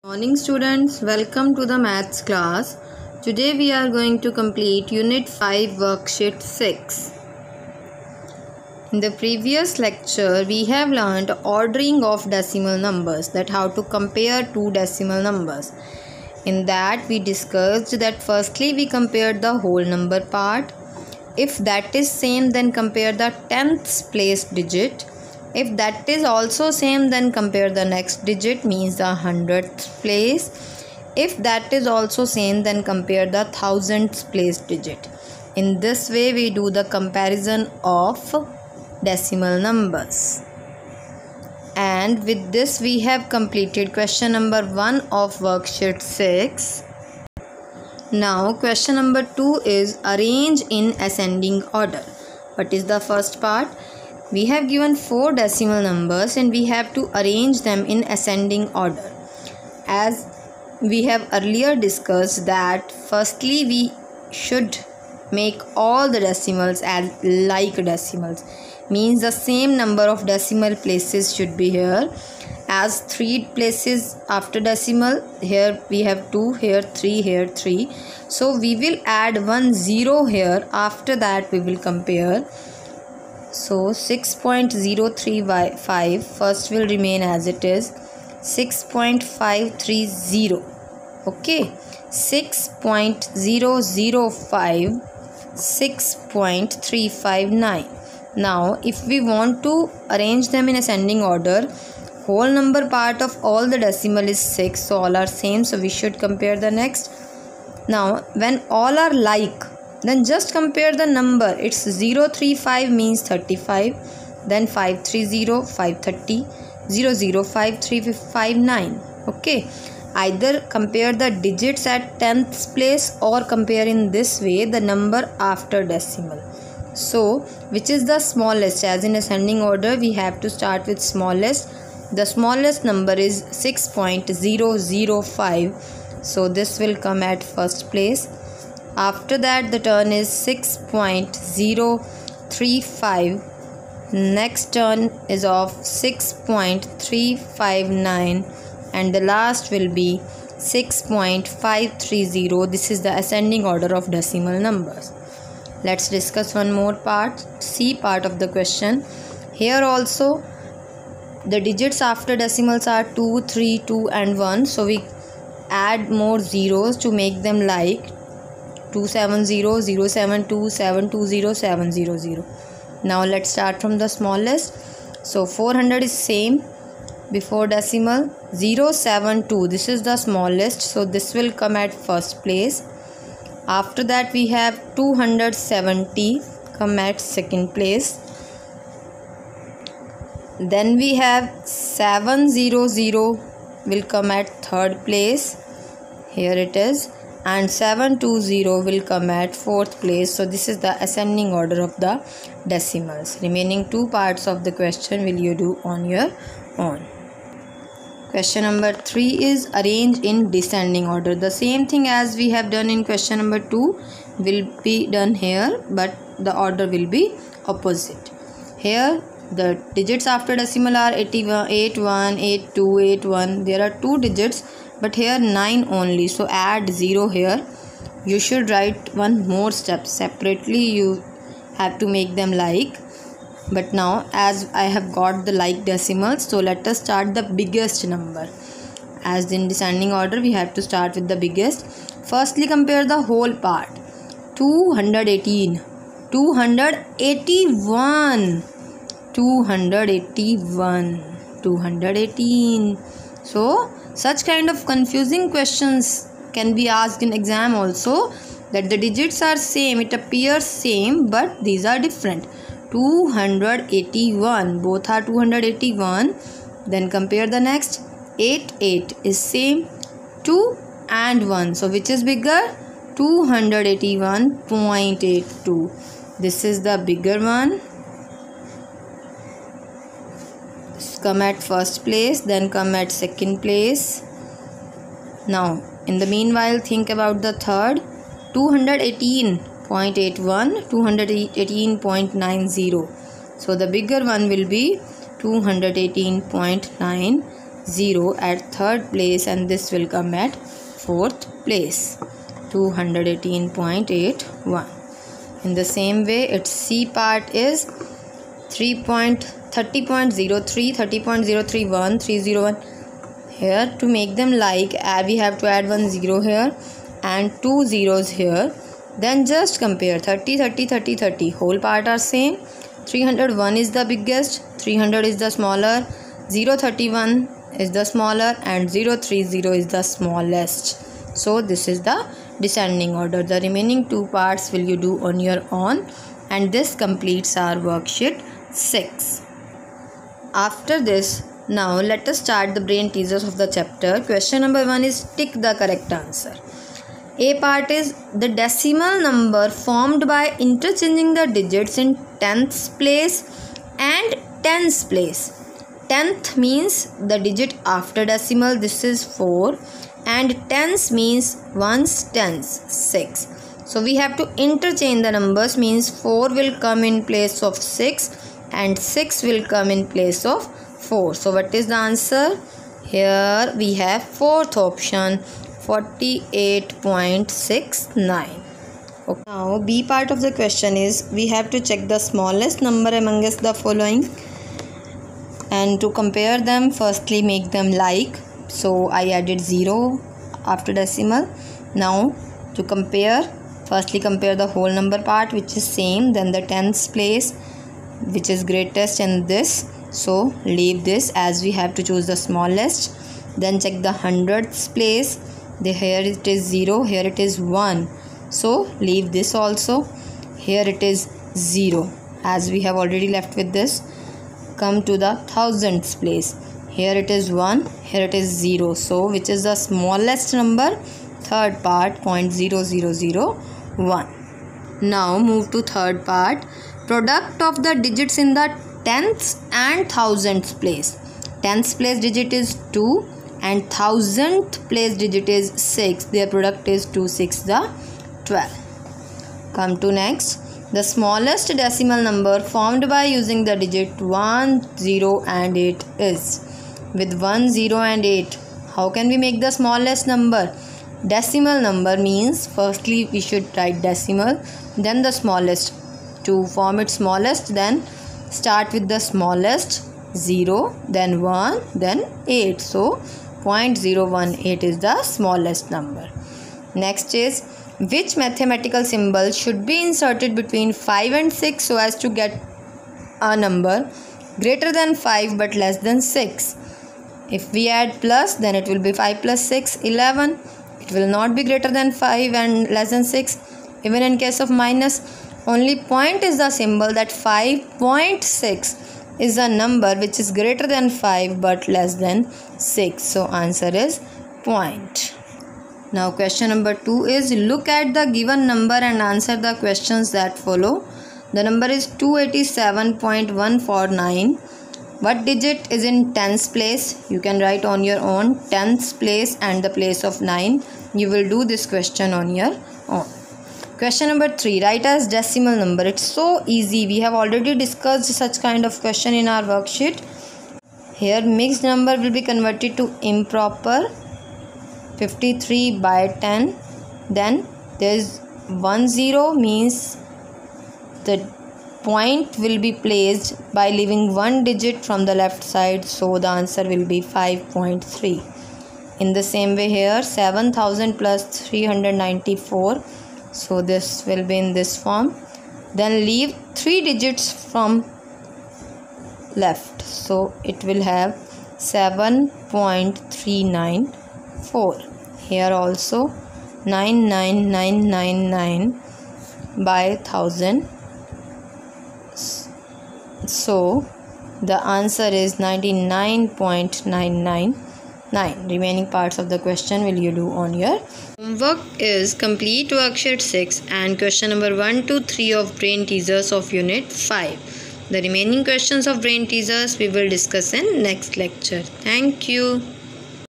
Morning students, welcome to the maths class. Today we are going to complete unit 5 worksheet 6. In the previous lecture we have learned ordering of decimal numbers, that how to compare two decimal numbers. In that we discussed that firstly we compared the whole number part. If that is same, then compare the 10th place digit. If that is also same, then compare the next digit, means the 100th place. If that is also same, then compare the 1000th place digit. In this way we do the comparison of decimal numbers. And with this we have completed question number 1 of worksheet 6. Now question number 2 is arrange in ascending order. What is the first part? We have given 4 decimal numbers and we have to arrange them in ascending order. As we have earlier discussed that firstly we should make all the decimals as like decimals, means the same number of decimal places should be here. As 3 places after decimal, here we have 2, here 3, here 3. So we will add 1 0 here. After that we will compare. So 6.035 first will remain as it is. 6.530. Okay. 6.005. 6.359. Now if we want to arrange them in ascending order, whole number part of all the decimal is 6, so all are same, so we should compare the next. Now when all are like, then just compare the number. It's 035 means 35, then 530, 530, 005, okay. Either compare the digits at 10th place or compare in this way the number after decimal. So which is the smallest? As in ascending order we have to start with smallest. The smallest number is 6.005, so this will come at first place. After that the turn is 6.035. Next turn is of 6.359 and the last will be 6.530. This is the ascending order of decimal numbers. Let's discuss one more part, C part of the question. Here also the digits after decimals are 2, 3, 2 and 1. So we add more zeros to make them like 270, 072, 720, 700. Now let's start from the smallest. So 400 is same before decimal. 072, this is the smallest, so this will come at first place. After that we have 270 come at second place. Then we have 700 will come at third place. Here it is. And 720 will come at fourth place. So this is the ascending order of the decimals. Remaining 2 parts of the question will you do on your own. Question number 3 is arrange in descending order. The same thing as we have done in question number 2 will be done here, but the order will be opposite. Here the digits after decimal are 81, 81, 82, 81. There are 2 digits, but here 9 only, so add 0 here. You should write one more step separately. You have to make them like. But now as I have got the like decimals, so let us start the biggest number. As in descending order we have to start with the biggest. Firstly compare the whole part. 218, 281, 281, 218. So such kind of confusing questions can be asked in exam also, that the digits are same, it appears same, but these are different. 281, both are 281. Then compare the next. 88 is same. 2 and 1, so which is bigger? 281.82. This is the bigger one. Come at first place, then come at second place. Now in the meanwhile think about the third. 218.81, 218.90. So the bigger one will be 218.9. 0 at third place, and this will come at fourth place, 218.81. In the same way, its C part is 30.03, 30.031, 301. Here to make them like, we have to add 1 0 here and 2 zeros here. Then just compare 30, 30, 30, 30. Whole part are same. 301 is the biggest, 300 is the smaller, 031 is the smaller, and 030 is the smallest. So this is the descending order. The remaining two parts will you do on your own, and this completes our worksheet 6. After this, now let us start the brain teasers of the chapter. Question number 1 is tick the correct answer. A part is the decimal number formed by interchanging the digits in tenths place and tens place. Tenth means the digit after decimal, this is 4, and tens means ones tens, 6. So we have to interchange the numbers, means 4 will come in place of 6 and 6 will come in place of 4. So what is the answer? Here we have fourth option, 48.69. Okay. Now B part of the question is we have to check the smallest number amongst the following, and to compare them, firstly make them like. So I added 0 after decimal. Now to compare, firstly compare the whole number part which is same, then the tens place which is greatest in this. So leave this as we have to choose the smallest. Then check the hundredths place. Here it is 0, here it is 1. So leave this also. Here it is 0 as we have already left with this. Come to the thousandths place. Here it is 1, here it is 0. So which is the smallest number? Third part, 0.0001. Now move to third part. Product of the digits in the tenths and thousandths place. Tenths place digit is 2 and thousandth place digit is 6. Their product is 2 6 the 12. Come to next. The smallest decimal number formed by using the digit 1, 0 and 8 is. With 1, 0 and 8, how can we make the smallest number? Decimal number means firstly we should write decimal, then the smallest. To form its smallest, then start with the smallest, 0, then 1, then 8. So 0.018 is the smallest number. Next is, which mathematical symbol should be inserted between 5 and 6 so as to get a number greater than 5 but less than 6? If we add plus, then it will be 5 plus 6, 11. It will not be greater than 5 and less than 6. Even in case of minus, only point is the symbol that 5.6 is a number which is greater than 5 but less than 6. So answer is point. Now question number 2 is look at the given number and answer the questions that follow. The number is 287.149. What digit is in tens place? You can write on your own, tens place and the place of 9. You will do this question on your own. Question number 3, write as decimal number. It's so easy. We have already discussed such kind of question in our worksheet. Here mixed number will be converted to improper, 53 by 10. Then there is 10 means the point will be placed by leaving one digit from the left side. So the answer will be 5.3. In the same way here 7000 plus 394. So this will be in this form. Then leave 3 digits from left. So it will have 7.394. Here also 99999 by 1000. So the answer is 99.999. Remaining parts of the question will you do on your homework is complete worksheet 6 and question number 1 to 3 of brain teasers of unit 5. The remaining questions of brain teasers we will discuss in next lecture. Thank you.